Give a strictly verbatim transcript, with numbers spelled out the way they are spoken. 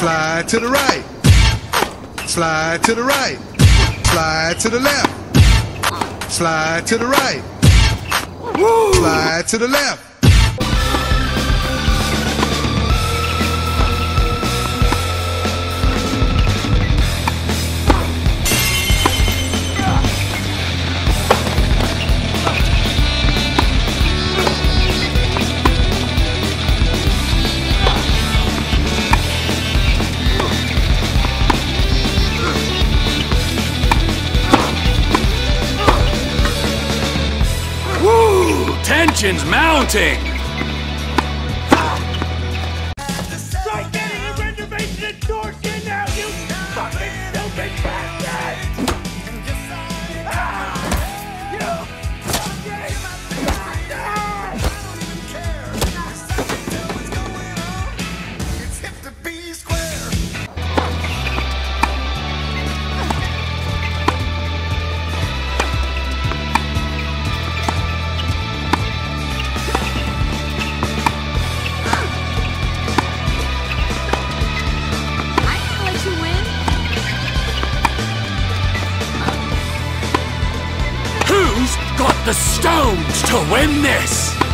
Slide to the right. Slide to the right. Slide to the left. Slide to the right. Woo! Slide to the left. Tension's mounting! Start getting a reservation at Dorset now, you fucking stupid bastard! Ah! You fucking bastard! It's hip to be square. Who's got the stones to win this?